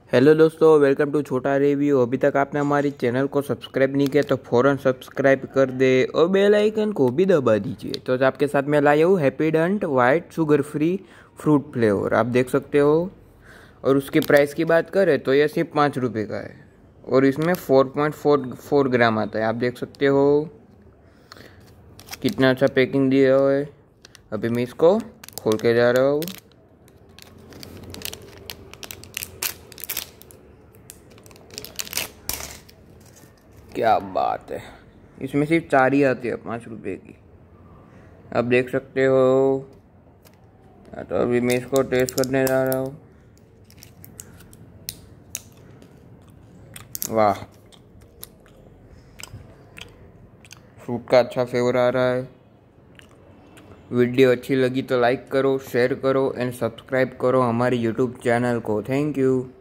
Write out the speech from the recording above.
Hello दोस्तों, welcome to छोटा review. अभी तक आपने हमारी चैनल को सब्सक्राइब नहीं किया तो फ़ौरन सब्सक्राइब कर दे और बेल आइकन को भी दबा दीजिए। तो आपके साथ मैं लाया हूँ Happydent white sugar free fruit flavour, आप देख सकते हो। और उसकी प्राइस की बात करें तो यह सिर्फ 5 रुपये का है और इसमें 4.44 ग्राम आता है। आप देख सकते हो कितना अच्छा पैकिंग दिया हुआ है। अभी मैं इसको खोल के जा रहा हूँ। क्या बात है, इसमें सिर्फ 4 ही आती है 5 रुपये की, आप देख सकते हो। तो अभी मैं इसको टेस्ट करने जा रहा हूँ। वाह, फ्रूट का अच्छा फ्लेवर आ रहा है। वीडियो अच्छी लगी तो लाइक करो, शेयर करो एंड सब्सक्राइब करो हमारी यूट्यूब चैनल को। Thank you.